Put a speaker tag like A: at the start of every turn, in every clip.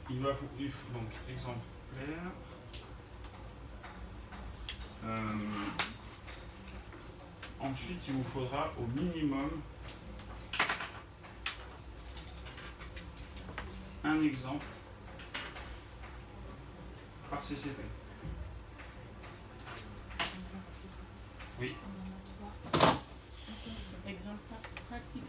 A: il faut donc exemplaire. Ensuite, il vous faudra au minimum un exemple par CCP. Oui.
B: Exemple pratique.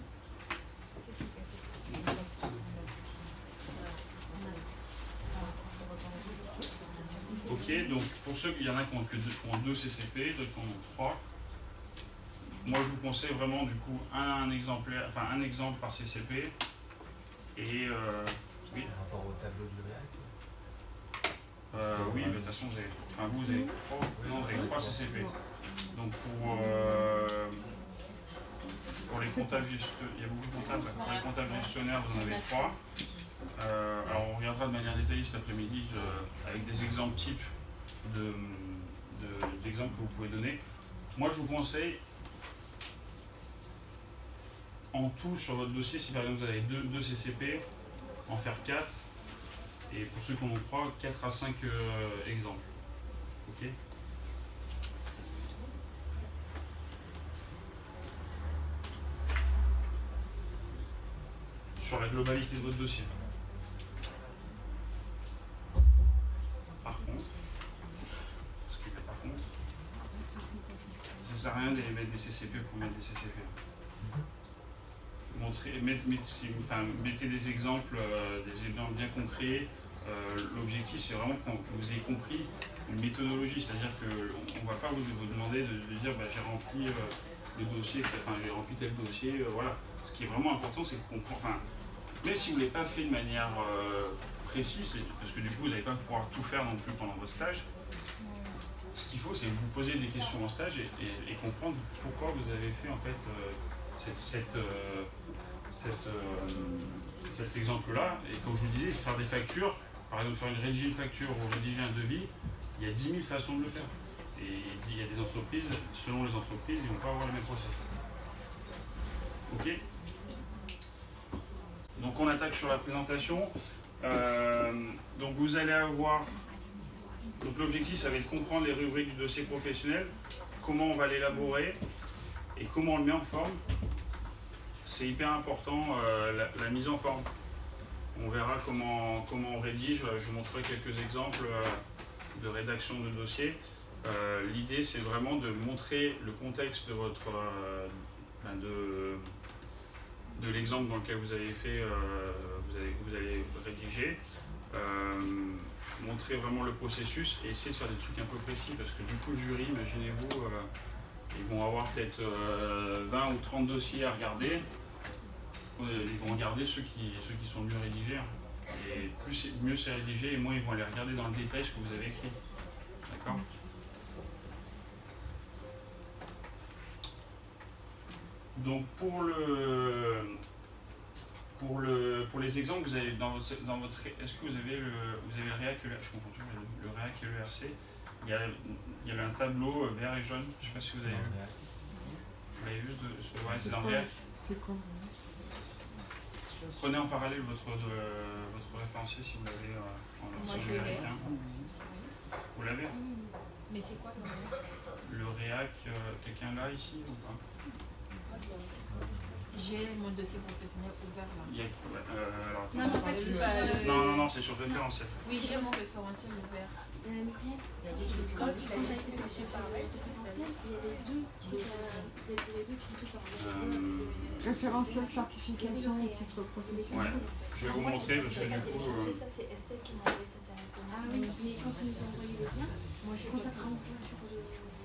A: Ok, donc pour ceux qu'il y en a qui ont deux CCP, d'autres qui en ont 3. Moi je vous conseille vraiment du coup un exemplaire, enfin un exemple par CCP. Et oui.
C: Par rapport au tableau du réac.
A: Oui, mais de toute façon vous avez 3 CCP. Donc pour les comptables gestionnaires, il y a beaucoup de comptables, pour les comptables gestionnaires vous en avez 3. Alors on regardera de manière détaillée cet après-midi avec des exemples types d'exemples que vous pouvez donner. Moi je vous conseille en tout sur votre dossier, si par exemple vous avez 2 CCP, en faire 4. Et pour ceux qui en ont 3, 4 à 5 exemples. Ok. Sur la globalité de votre dossier. Par contre, ça sert à rien d'aller mettre des CCP pour mettre des CCP. Mettez des exemples bien concrets. L'objectif, c'est vraiment que vous ayez compris une méthodologie, c'est-à-dire qu'on ne va pas vous demander de dire j'ai rempli le dossier, j'ai rempli tel dossier, voilà. Ce qui est vraiment important, c'est de comprendre. Même si vous ne l'avez pas fait de manière précise, parce que du coup, vous n'allez pas pouvoir tout faire non plus pendant votre stage, ce qu'il faut, c'est vous poser des questions en stage et comprendre pourquoi vous avez fait en fait cet exemple-là. Et comme je vous disais, faire des factures, par exemple rédiger une facture ou rédiger un devis, il y a 10 000 façons de le faire. Et il y a des entreprises, selon les entreprises, ils ne vont pas avoir le même process. Ok. Donc on attaque sur la présentation. Donc vous allez avoir... Donc l'objectif, ça va être de comprendre les rubriques du dossier professionnel, comment on va l'élaborer et comment on le met en forme. C'est hyper important, la mise en forme. On verra comment on rédige. Je vous montrerai quelques exemples de rédaction de dossier. L'idée, c'est vraiment de montrer le contexte de votre de l'exemple dans lequel vous avez fait, vous allez rédiger. Montrer vraiment le processus et essayer de faire des trucs un peu précis parce que du coup, le jury, imaginez-vous, ils vont avoir peut-être 20 ou 30 dossiers à regarder. Ils vont regarder ceux qui sont mieux rédigés. Et mieux c'est rédigé, et moins ils vont aller regarder dans le détail ce que vous avez écrit. D'accord ? Donc pour les exemples, vous avez dans votre est-ce que vous avez le réac et je confonds toujours le réac et le RC. Il y a un tableau vert et jaune. Je ne sais pas si vous avez vu. Vous l'avez vu, c'est dans le réac.
D: C'est quoi?
A: Prenez en parallèle votre référentiel si vous l'avez en version numérique. Vous l'avez?
B: Mais c'est quoi
A: le réac? Quelqu'un là ici ou pas?
B: J'ai mon dossier professionnel ouvert là.
A: Alors,
B: Non, en fait, c'est pas...
A: non, c'est sur référentiel.
B: Oui, j'ai mon référentiel ouvert.
E: Quand tu l'as déjà été chez pareil, référentiel, il y a les deux qui sont
D: Référentiel, certification et titre professionnel.
A: Ouais. Je vais vous montrer parce que du coup.
E: Ça, c'est Estelle qui m'a envoyé ça directement. Ah oui, mais quand tu nous as envoyé le lien, moi je consacre un point sur le.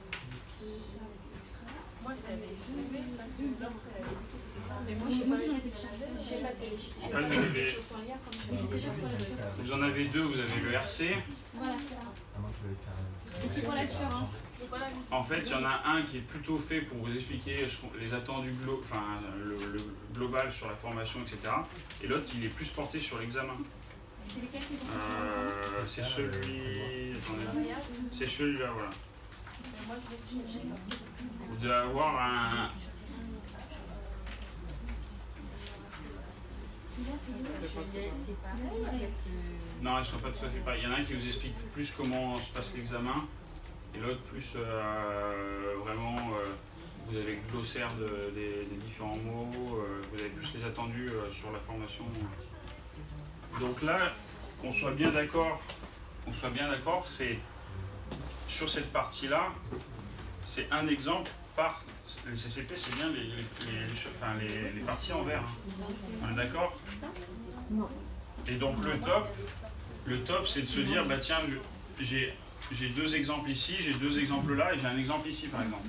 B: Moi, je l'avais soulevé parce que l'autre, mais moi,
E: j'en ai téléchargé. Je sais pas télécharger.
A: En fait, vous en avez deux, vous avez le RC.
E: Voilà, c'est ça. Et c'est
C: C'est
E: quoi la différence?
A: En fait, il y en a un qui est plutôt fait pour vous expliquer les attendus le global sur la formation, etc. Et l'autre, il est plus porté sur l'examen.
E: C'est lesquels qui
A: C'est celui... Attendez. C'est celui-là, voilà. Vous devez avoir un...
E: C'est pareil.
A: Non, elles ne sont pas tout à fait pareilles. Il y en a un qui vous explique plus comment se passe l'examen, et l'autre plus vraiment, vous avez le glossaire des différents mots, vous avez plus les attendus sur la formation. Donc là, qu'on soit bien d'accord, c'est sur cette partie-là, c'est un exemple par les CCP, c'est bien les parties en vert. On est d'accord?
D: Non.
A: Et donc le top, c'est de se dire, bah tiens, j'ai 2 exemples ici, j'ai 2 exemples là, et j'ai un exemple ici par exemple.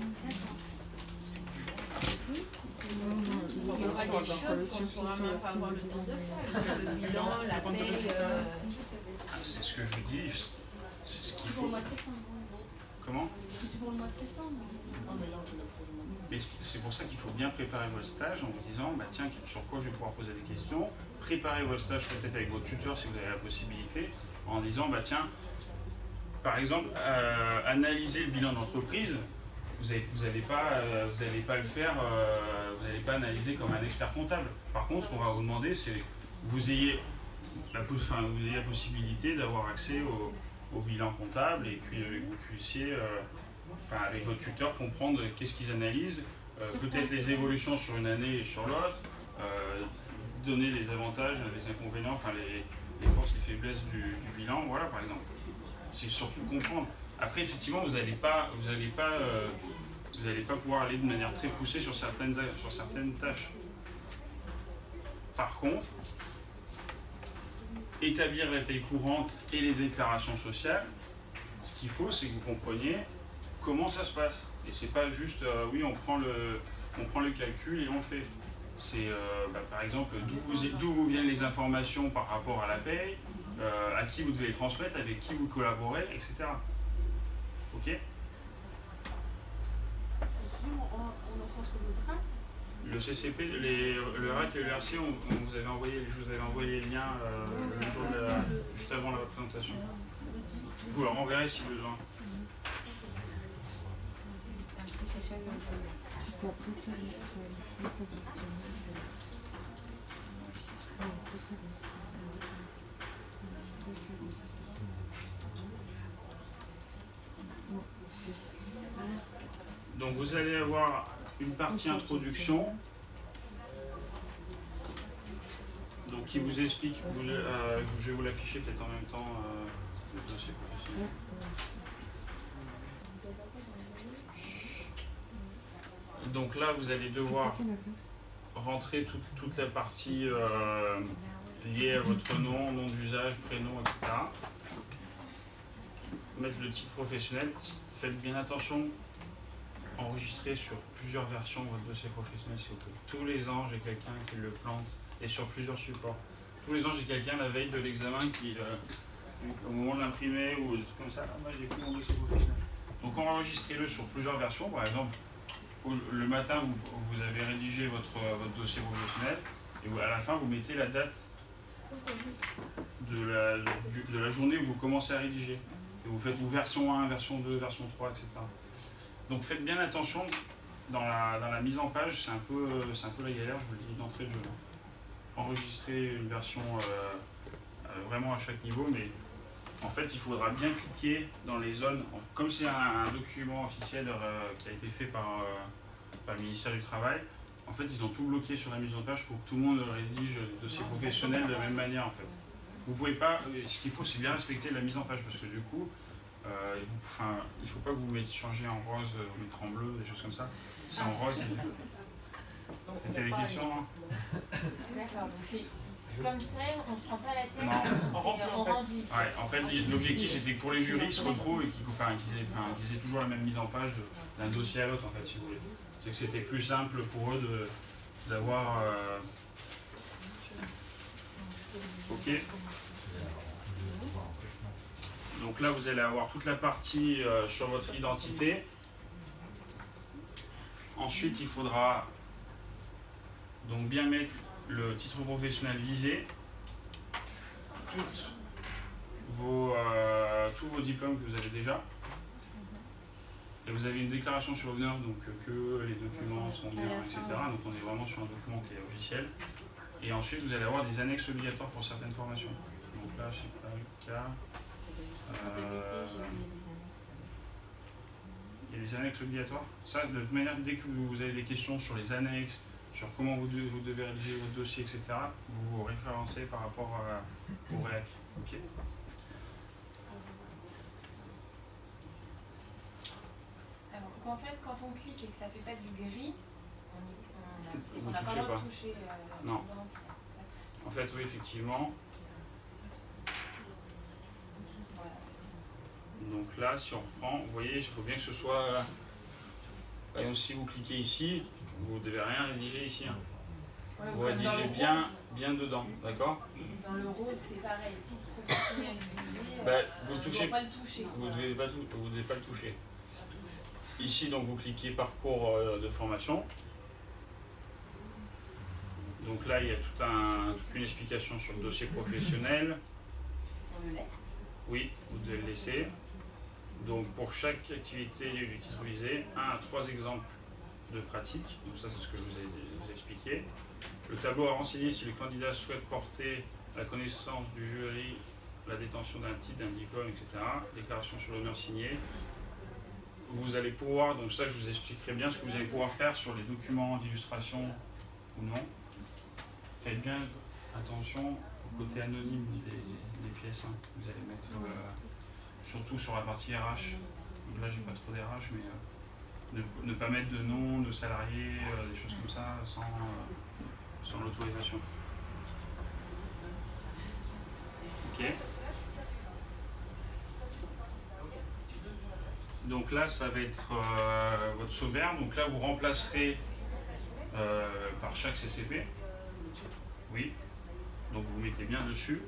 B: Il y aura des choses qu'on ne pourra même pas avoir le temps de faire. Le bilan, la paye.
A: C'est ce que je vous dis, c'est ce qu'il
E: Pour le
A: faut.
E: mois de septembre aussi.
A: Comment?
E: C'est pour le mois de septembre.
A: Mais c'est pour ça qu'il faut bien préparer votre stage en vous disant, bah tiens, sur quoi je vais pouvoir poser des questions. Préparez votre stage peut-être avec votre tuteur si vous avez la possibilité, en disant, bah tiens, par exemple, analyser le bilan d'entreprise, vous n'allez pas le faire, vous n'allez pas analyser comme un expert comptable. Par contre, ce qu'on va vous demander, c'est que vous ayez la possibilité d'avoir accès au bilan comptable et puis que vous puissiez, avec votre tuteur, comprendre qu'est-ce qu'ils analysent, peut-être les évolutions sur une année et sur l'autre, donner les avantages, les inconvénients, les forces et faiblesses du bilan, voilà par exemple. C'est surtout comprendre. Après, effectivement, vous n'allez pas pouvoir aller de manière très poussée sur certaines tâches. Par contre, établir la paie courante et les déclarations sociales, ce qu'il faut, c'est que vous compreniez comment ça se passe. Et c'est pas juste, oui, on prend le calcul et on le fait. C'est, par exemple, d'où vous viennent les informations par rapport à la paie, à qui vous devez les transmettre, avec qui vous collaborez, etc. Ok?
B: On en sent sur le train.
A: Le CCP, le RAC et le RC, je vous avais envoyé les liens le jour juste avant la présentation. Vous leur enverrez si besoin. Donc vous allez avoir une partie introduction, donc qui vous explique, je vais vous l'afficher peut-être en même temps, le dossier professionnel. Donc là vous allez devoir rentrer toute la partie liée à votre nom d'usage, prénom, etc. Mettre le titre professionnel, faites bien attention. Enregistrer sur plusieurs versions votre dossier professionnel s'il vous plaît. Tous les ans, j'ai quelqu'un qui le plante et sur plusieurs supports. Tous les ans, j'ai quelqu'un la veille de l'examen qui, au moment de l'imprimer ou des trucs comme ça, moi j'ai plus mon dossier professionnel. Donc enregistrez-le sur plusieurs versions. Par exemple, le matin, vous avez rédigé votre dossier professionnel et à la fin, vous mettez la date de la journée où vous commencez à rédiger. Et vous faites version 1, version 2, version 3, etc. Donc faites bien attention dans la mise en page, c'est un peu la galère, je vous le dis d'entrée de jeu. Enregistrer une version vraiment à chaque niveau, mais en fait il faudra bien cliquer dans les zones, comme c'est un document officiel qui a été fait par le ministère du Travail, en fait ils ont tout bloqué sur la mise en page pour que tout le monde rédige le dossier professionnel de la même manière en fait. Vous pouvez pas, ce qu'il faut c'est bien respecter la mise en page parce que du coup, il ne faut pas que vous changez en rose, vous mettez en bleu, des choses comme ça. C'est en rose. C'était des questions, hein?
E: D'accord, donc c'est comme ça, on ne se prend pas la tête,
A: Non.
E: on remplit.
A: Ouais, en fait, l'objectif c'était que pour les jurys, ils se retrouvent et qu'ils aient toujours la même mise en page d'un dossier à l'autre, en fait, si vous voulez. C'est que c'était plus simple pour eux d'avoir... Ok. Donc là, vous allez avoir toute la partie sur votre identité. Ensuite, il faudra donc bien mettre le titre professionnel visé, tous vos diplômes que vous avez déjà. Et vous avez une déclaration sur l'honneur, donc que les documents sont bien, etc. Donc on est vraiment sur un document qui est officiel. Et ensuite, vous allez avoir des annexes obligatoires pour certaines formations. Donc là, je ne sais pas le cas.
B: En DBT, j'ai oublié des annexes.
A: Il y a des annexes obligatoires. Ça, de toute manière, dès que vous avez des questions sur les annexes, sur comment vous devez rédiger votre dossier, etc., vous vous référencez par rapport au REAC. Okay.
B: Alors, en fait, quand on clique et que ça ne fait pas du gris, on n'a pas
A: touchez
B: le droit
A: pas.
B: de toucher.
A: Non. En fait, oui, effectivement.
B: Voilà, c'est ça.
A: Donc là, si on reprend, vous voyez, il faut bien que ce soit... Par exemple, si vous cliquez ici, vous ne devez rien rédiger ici. Hein.
B: Ouais,
A: Vous
B: comme dans
A: rédigez
B: le
A: bien,
B: rose.
A: bien dedans, d'accord?
B: Dans le rose, c'est pareil, titre professionnel visé.
A: Bah, vous
B: on
A: touchez-
B: ne doit pas le toucher.
A: Vous ne devez, pas le toucher. Ici, donc, vous cliquez parcours de formation. Donc là, il y a toute une explication sur le dossier professionnel.
B: On le laisse.
A: Oui, vous devez le laisser. Donc pour chaque activité du titre visé, 1 à 3 exemples de pratique. Donc ça, c'est ce que je vous ai expliqué. Le tableau à renseigner si le candidat souhaite porter la connaissance du jury, la détention d'un titre, d'un diplôme, etc. Déclaration sur l'honneur signée. Vous allez pouvoir, donc ça je vous expliquerai bien ce que vous allez pouvoir faire sur les documents d'illustration ou non. Faites bien attention au côté anonyme des pièces. Hein. Vous allez mettre, surtout sur la partie RH, donc là j'ai pas trop d'RH, mais ne pas mettre de nom, de salarié, des choses comme ça, sans l'autorisation. Ok. Donc là, ça va être votre sauvegarde. Donc là, vous remplacerez par chaque CCP. Oui. Donc vous mettez bien dessus.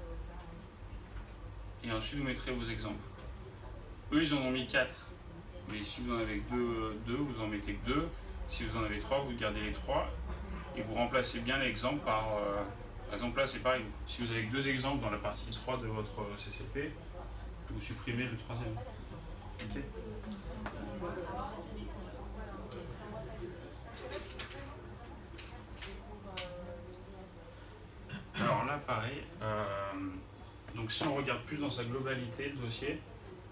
A: Et ensuite, vous mettrez vos exemples. Eux, ils en ont mis 4. Mais si vous en avez que 2, vous en mettez que 2. Si vous en avez 3, vous gardez les 3. Et vous remplacez bien l'exemple par... par exemple, là, c'est pareil. Si vous avez que 2 exemples dans la partie 3 de votre CCP, vous supprimez le 3e. Ok. Alors là, pareil. Donc si on regarde plus dans sa globalité, le dossier,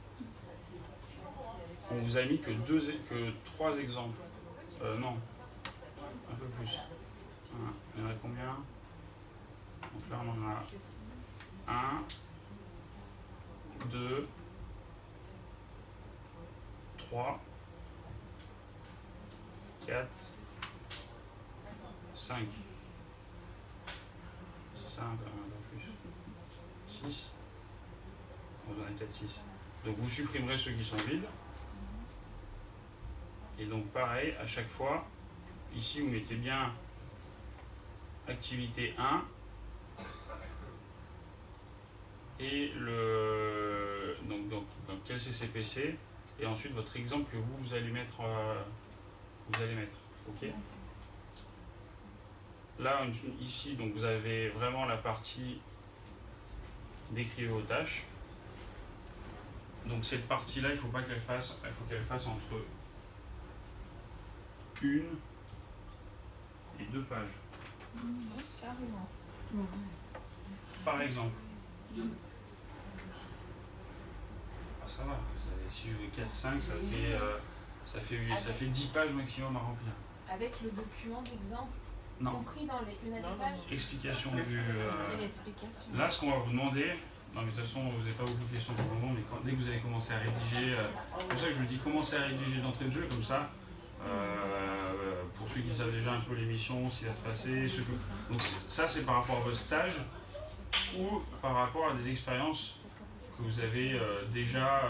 A: on vous a mis que 3 exemples. Non, un peu plus. Il y en a combien? Donc là, on en a 1, 2, 3, 4, 5. C'est ça, un peu plus. 6. Vous en avez peut-être 6. Donc vous supprimerez ceux qui sont vides. Et donc pareil, à chaque fois, ici vous mettez bien activité 1 et donc quel CCPC et ensuite votre exemple que vous allez mettre ok. Là ici donc vous avez vraiment la partie décrivez vos tâches. Donc cette partie là il faut pas qu'elle fasse, il faut qu'elle fasse entre 1 et 2 pages.
B: Carrément.
A: Par exemple. Ah, ça va, si je vais 4-5, ça fait 10 pages maximum à remplir.
B: Avec le document d'exemple
A: Non.
B: compris dans une des pages.
A: Explication du...
B: C'est l'explication.
A: Là, ce qu'on va vous demander, non mais de toute façon, vous n'avez pas beaucoup de questions pour le moment, mais dès que vous allez commencer à rédiger, c'est pour ça que je vous dis commencer à rédiger d'entrée de jeu, comme ça, pour ceux qui savent déjà un peu l'émission, ce qui va se passer, donc ça c'est par rapport à votre stage ou par rapport à des expériences que vous avez déjà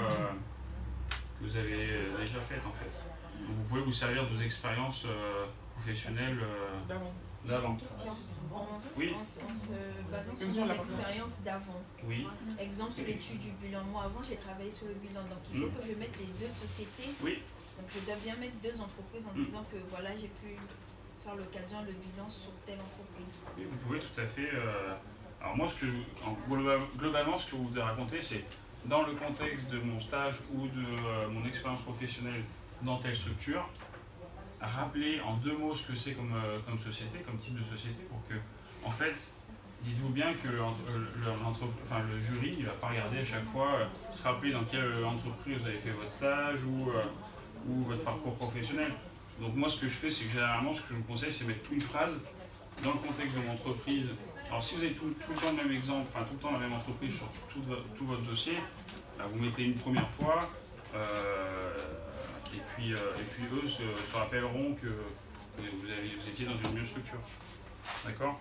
A: faites en fait. Donc, vous pouvez vous servir de vos expériences professionnelles d'avant.
B: Question.
A: Oui.
B: En se basant sur les expériences d'avant.
A: Oui.
B: Exemple sur l'étude du bilan. Moi avant j'ai travaillé sur le bilan, donc il faut que je mette les 2 sociétés.
A: Oui.
B: Donc je dois bien mettre 2 entreprises en disant que voilà j'ai pu faire l'occasion le bilan sur telle entreprise.
A: Oui, vous pouvez tout à fait. Alors moi globalement ce que je vous ai raconté c'est dans le contexte de mon stage ou de mon expérience professionnelle dans telle structure, rappeler en 2 mots ce que c'est comme société, comme type de société, pour que En fait, dites-vous bien que le jury, il ne va pas regarder à chaque fois, se rappeler dans quelle entreprise vous avez fait votre stage ou votre parcours professionnel. Donc moi, ce que je fais, c'est que généralement, ce que je vous conseille, c'est mettre une phrase dans le contexte de mon entreprise. Alors si vous avez tout le temps le même exemple, enfin tout le temps la même entreprise sur tout votre dossier, bah, vous mettez une première fois, et puis eux se rappelleront que vous étiez dans une même structure. D'accord?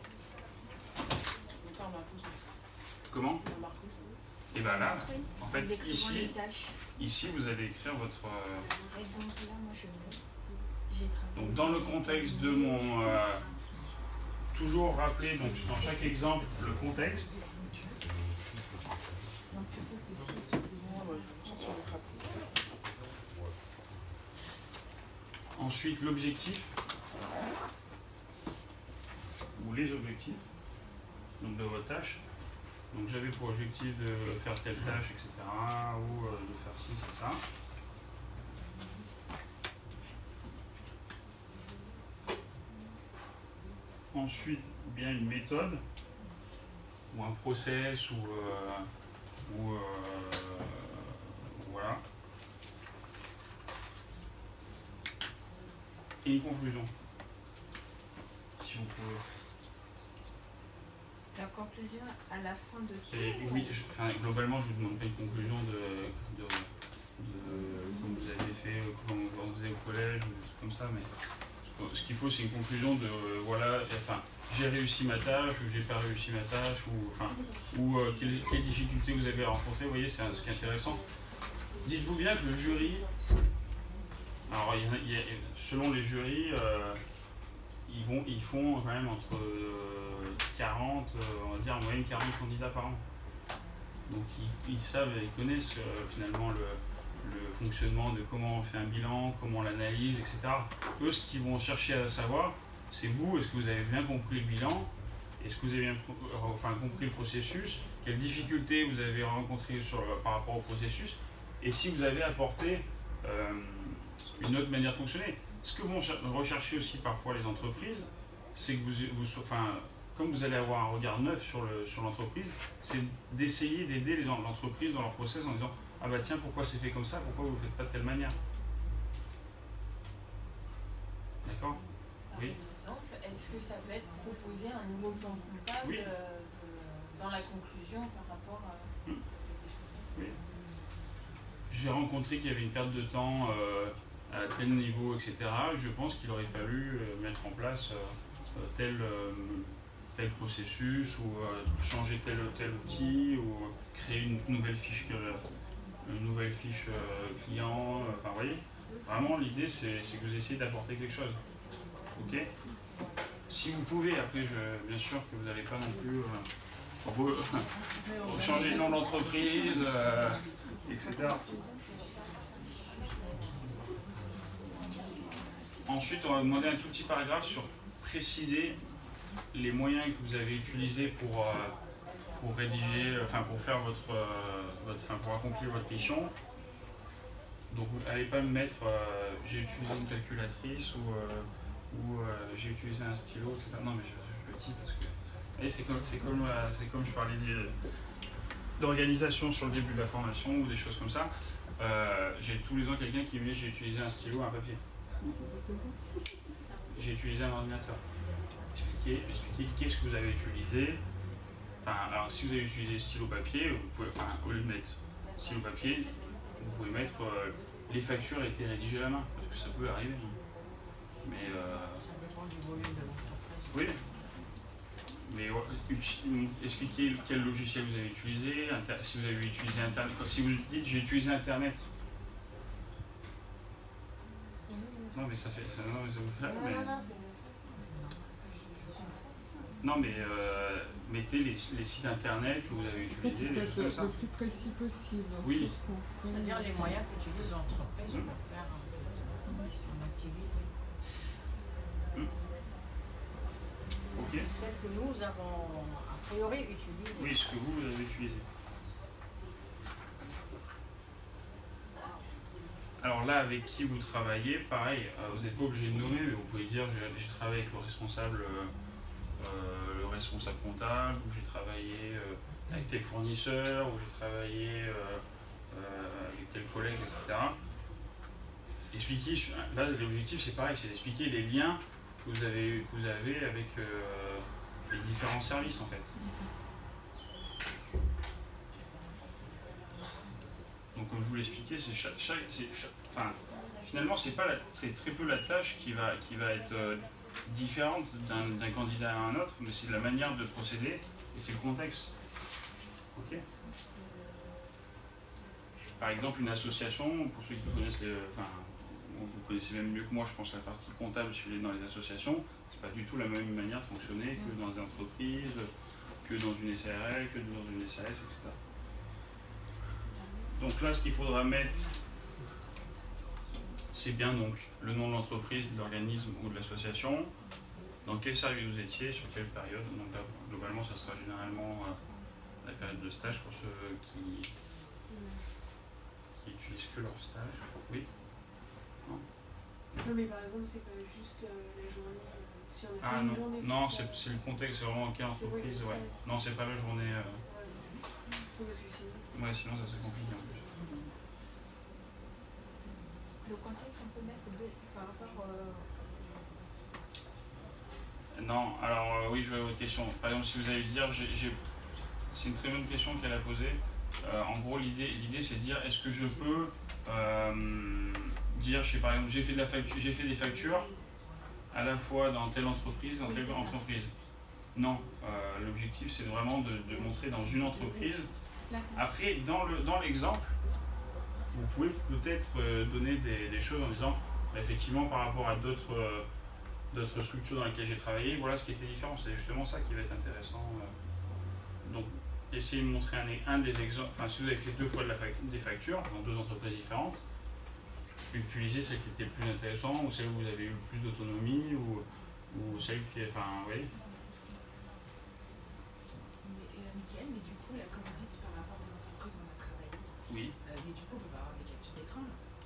A: Comment? Et bien là, en fait, ici vous allez écrire votre...
B: Exemple là, moi je mets, j'ai travaillé.
A: Donc dans le contexte de mon... toujours rappeler donc, dans chaque exemple le contexte.
B: Donc tu peux te fier sur des
A: Ensuite l'objectif, ou les objectifs donc de votre tâche. Donc j'avais pour objectif de faire telle tâche, etc. ou de faire ci, c'est ça. Ensuite, bien une méthode, ou un process, voilà. Et une conclusion, si vous pouvez.
B: La conclusion à la fin de tout.
A: Oui, globalement, je vous demande pas une conclusion de comme vous avez fait, comme vous faisiez au collège, ou des trucs comme ça, mais ce qu'il faut, c'est une conclusion de voilà, enfin, j'ai réussi ma tâche, ou j'ai pas réussi ma tâche, ou quelles difficultés vous avez rencontrées. Vous voyez, c'est ce qui est intéressant. Dites-vous bien que le jury, alors selon les jurys, ils font quand même entre 40, on va dire en moyenne 40 candidats par an. Donc ils savent, ils connaissent finalement le fonctionnement de comment on fait un bilan, comment on l'analyse, etc. Eux, ce qu'ils vont chercher à savoir, c'est vous, est-ce que vous avez bien compris le bilan, est-ce que vous avez bien compris le processus, quelles difficultés vous avez rencontrées par rapport au processus, et si vous avez apporté une autre manière de fonctionner. Ce que vont rechercher aussi parfois les entreprises, c'est que comme vous allez avoir un regard neuf sur l'entreprise, c'est d'essayer d'aider l'entreprise dans leur process en disant « Ah bah tiens, pourquoi c'est fait comme ça? Pourquoi vous ne le faites pas de telle manière ?» D'accord? Oui.
C: Par exemple, est-ce que ça peut être proposé un nouveau plan comptable
A: oui.
C: Dans la conclusion par rapport à des choses comme ça?
A: Oui. J'ai rencontré qu'il y avait une perte de temps à tel niveau, etc. Je pense qu'il aurait fallu mettre en place tel processus, ou changer tel outil, ou créer une nouvelle fiche client. Enfin, vous voyez, vraiment l'idée c'est que vous essayez d'apporter quelque chose. Ok? Si vous pouvez, après, bien sûr que vous n'allez pas non plus changer le nom d'entreprise, etc. Ensuite, on va vous demander un tout petit paragraphe sur préciser les moyens que vous avez utilisés pour rédiger, pour faire pour accomplir votre mission. Donc, vous n'allez pas me mettre j'ai utilisé une calculatrice ou j'ai utilisé un stylo, etc. Non, mais je le dis parce que. Et c'est comme je parlais d'organisation sur le début de la formation ou des choses comme ça. J'ai tous les ans quelqu'un qui me dit j'ai utilisé un stylo, un papier. J'ai utilisé un ordinateur. Expliquez qu'est-ce que vous avez utilisé. Alors si vous avez utilisé stylo papier, vous pouvez, au lieu de mettre stylo papier, vous pouvez mettre les factures ont été rédigées à la main, parce que ça peut arriver. Mais oui. Mais expliquez quel logiciel vous avez utilisé, si vous avez utilisé Internet. Si vous dites j'ai utilisé Internet. Non mais ça fait. Non mais ça vous fait. Mais... Non mais mettez les sites internet que vous avez utilisés, des choses comme ça.
D: Le plus précis possible.
A: Oui.
C: C'est-à-dire les moyens qu'utilisent l'entreprise pour faire une activité.
A: Ok.
C: Celle que nous avons a priori utilisée.
A: Oui, ce que vous avez utilisé. Alors là, avec qui vous travaillez, pareil, vous n'êtes pas obligé de nommer, mais vous pouvez dire j'ai travaillé avec le responsable le responsable comptable, où j'ai travaillé avec tel fournisseur, où j'ai travaillé avec tel collègue, etc. Expliquer, là l'objectif c'est pareil, c'est d'expliquer les liens que vous avez avec les différents services en fait. Donc comme je vous l'expliquais, finalement c'est très peu la tâche qui va être différente d'un candidat à un autre, mais c'est la manière de procéder et c'est le contexte. Ok. Par exemple, une association, pour ceux qui connaissent vous connaissez même mieux que moi, je pense, la partie comptable dans les associations, c'est pas du tout la même manière de fonctionner que dans des entreprises, que dans une SARL, que dans une SAS, etc. Donc là, ce qu'il faudra mettre, c'est bien donc le nom de l'entreprise, de l'organisme ou de l'association, dans quel service vous étiez, sur quelle période. Donc là, globalement, ça sera généralement la période de stage pour ceux qui utilisent que leur stage. Oui.
E: Non, mais par exemple, c'est pas juste la journée. Si on a fait
A: non,
E: journée.
A: Non, c'est le contexte, c'est vraiment quelle entreprise. Ouais. Non, c'est pas la journée. Ouais, sinon ça c'est compliqué en plus.
B: Le contexte, on peut mettre par rapport.
A: Non, alors oui, je vois votre question. Par exemple, si vous allez dire, c'est une très bonne question qu'elle a posée. En gros, l'idée c'est de dire, est-ce que je peux dire, par exemple, j'ai fait des factures à la fois dans telle entreprise, dans telle entreprise. Non, l'objectif c'est vraiment de montrer dans une entreprise. Après, dans l'exemple, vous pouvez peut-être donner des choses en disant, effectivement, par rapport à d'autres structures dans lesquelles j'ai travaillé, voilà ce qui était différent. C'est justement ça qui va être intéressant. Donc, essayez de montrer un des exemples. Enfin, si vous avez fait 2 fois des factures dans 2 entreprises différentes, utilisez celle qui était le plus intéressant ou celle où vous avez eu le plus d'autonomie ou celle qui est. Enfin, oui.
C: Mickaël, mais du coup, là, comme vous dites, par rapport aux entreprises où on a travaillé,
A: oui.
C: Mais du coup, on peut pas avoir des captures d'écran.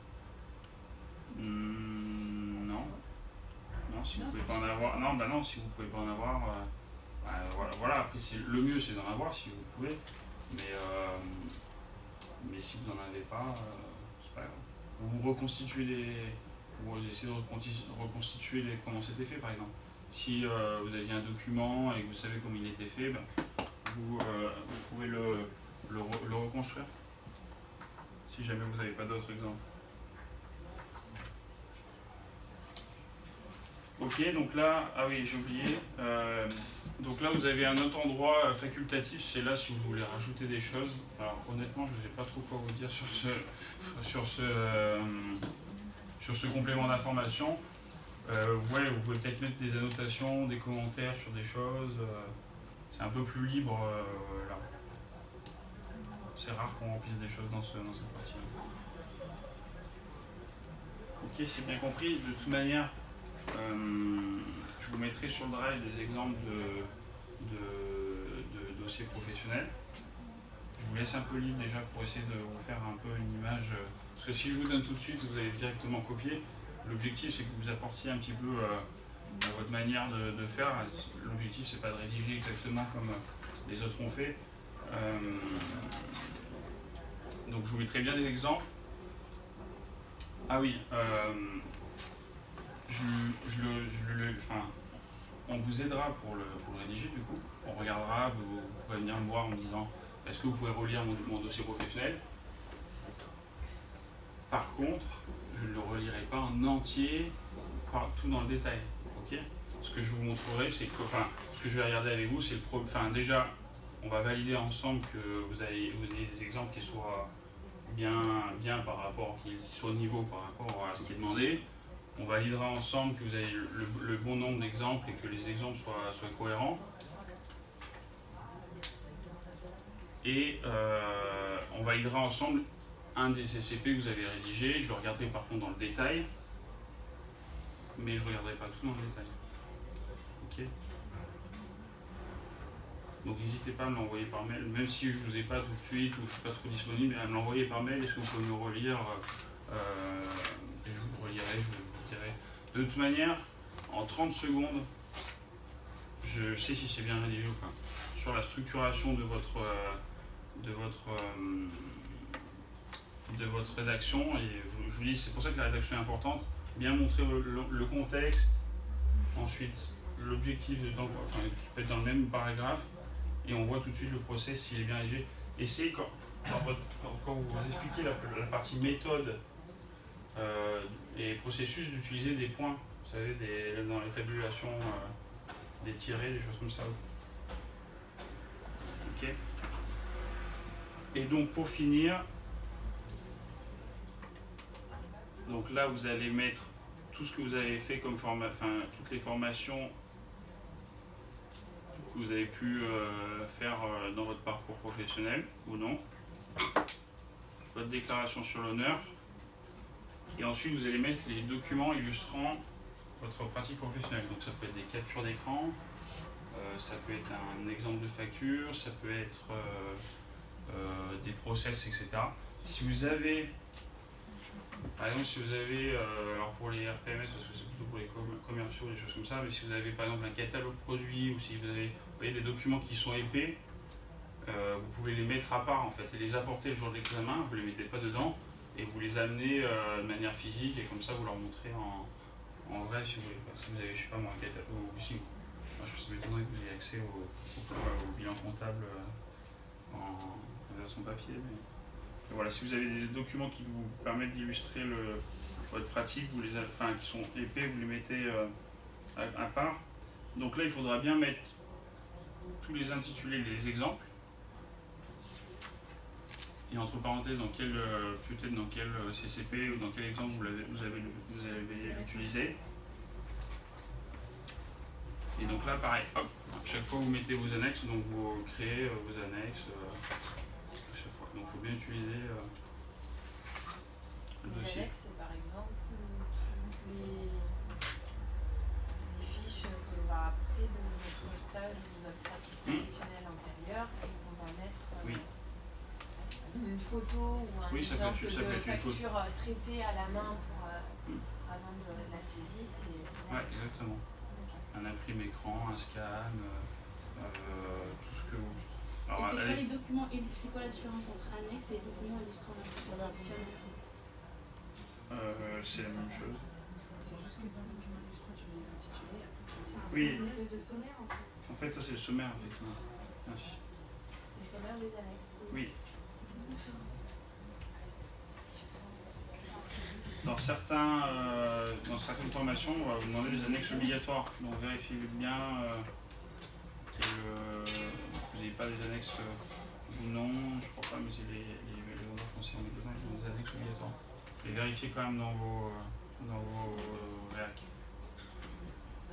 A: Non. Non, si vous pouvez pas en avoir. Non, bah non, si vous pouvez pas en avoir. Voilà. Après, le mieux c'est d'en avoir si vous pouvez. Mais si vous n'en avez pas, c'est pas grave. Vous reconstituez vous essayez de reconstituer comment c'était fait par exemple. Si vous aviez un document et que vous savez comment il était fait, vous pouvez le reconstruire. Si jamais vous n'avez pas d'autres exemples. Ok, donc là, ah oui, j'ai oublié. Donc là, vous avez un autre endroit facultatif, c'est là si vous voulez rajouter des choses. Alors honnêtement, je ne sais pas trop quoi vous dire sur ce complément d'information. Ouais, vous pouvez peut-être mettre des annotations, des commentaires sur des choses. C'est un peu plus libre là. C'est rare qu'on remplisse des choses dans cette partie-là. Ok, c'est bien compris. De toute manière, je vous mettrai sur le drive des exemples de dossiers professionnels. Je vous laisse un peu libre déjà pour essayer de vous faire un peu une image. Parce que si je vous donne tout de suite, vous allez directement copier. L'objectif, c'est que vous apportiez un petit peu votre manière de faire. L'objectif, c'est pas de rédiger exactement comme les autres ont fait. Donc, je vous mettrai bien des exemples. Ah oui, on vous aidera pour le rédiger du coup. On regardera, vous pourrez venir me voir en me disant est-ce que vous pouvez relire mon dossier professionnel. Par contre, je ne le relirai pas en entier, tout dans le détail. Okay, ce que je vous montrerai, c'est que, ce que je vais regarder avec vous, c'est déjà, on va valider ensemble que vous ayez des exemples qui soient bien par rapport, qui soient au niveau par rapport à ce qui est demandé. On validera ensemble que vous avez le bon nombre d'exemples et que les exemples soient cohérents. Et on validera ensemble un des CCP que vous avez rédigé. Je le regarderai par contre dans le détail, mais je ne regarderai pas tout dans le détail. Ok. Donc n'hésitez pas à me l'envoyer par mail, même si je ne vous ai pas tout de suite ou je ne suis pas trop disponible, à me l'envoyer par mail. Est-ce que vous pouvez me relire et je vous relirai, je vous dirai. De toute manière, en 30 secondes, je sais si c'est bien rédigé ou pas. Sur la structuration de votre rédaction, et je vous dis, c'est pour ça que la rédaction est importante, bien montrer le contexte, ensuite l'objectif dedans, enfin, qui peut être dans le même paragraphe, et on voit tout de suite le process s'il est bien rédigé. Essayez quand vous expliquez la partie méthode et processus d'utiliser des points, vous savez, dans les tabulations, des tirets, des choses comme ça. Ok. Et donc pour finir, donc là vous allez mettre tout ce que vous avez fait comme toutes les formations que vous avez pu faire dans votre parcours professionnel ou non, votre déclaration sur l'honneur, et ensuite vous allez mettre les documents illustrant votre pratique professionnelle. Donc ça peut être des captures d'écran, ça peut être un exemple de facture, ça peut être des process, etc. Si vous avez, par exemple, alors pour les RPMS, parce que c'est plutôt pour les commerciaux, des choses comme ça, mais si vous avez par exemple un catalogue produit, ou si vous avez des documents qui sont épais, vous pouvez les mettre à part en fait, et les apporter le jour de l'examen, vous ne les mettez pas dedans, et vous les amenez de manière physique, et comme ça vous leur montrez en vrai si vous voulez. Si vous avez, je sais pas moi, un catalogue, ou si, moi je suis étonné que vous ayez accès au bilan comptable en version papier. Mais... Et voilà, si vous avez des documents qui vous permettent d'illustrer votre pratique, qui sont épais, vous les mettez à part. Donc là, il faudra bien mettre tous les intitulés, les exemples. Et entre parenthèses, peut-être dans quel CCP ou dans quel exemple vous avez utilisé. Et donc là, pareil, hop, chaque fois vous mettez vos annexes, donc vous créez vos annexes à chaque fois. Donc il faut bien utiliser le dossier.
C: Les annexes, c'est par exemple toutes les fiches que l'on va apporter de notre stage ou de notre pratique professionnelle antérieure et qu'on va mettre une photo ou un exemple de facture traitée à la main avant de la saisie.
A: Oui, exactement. Un imprime écran, un scan, tout ce que vous... Alors,
E: et c'est quoi les documents, c'est quoi la différence entre annexe et documents illustrant la facture?
A: C'est la même chose.
C: C'est juste que dans le document illustrant, tu mets l'intitulé.
A: Oui.
C: C'est une espèce de sommaire en fait.
A: En fait, ça c'est le sommaire, effectivement. Merci.
C: C'est le sommaire des annexes.
A: Oui. Dans certaines formations, on va vous demander des annexes obligatoires. Donc vérifiez bien que vous n'avez pas des annexes ou non, je crois pas, mais c'est les vendeurs conseillers en magasin qui ont des annexes obligatoires. Et vérifiez quand même dans vos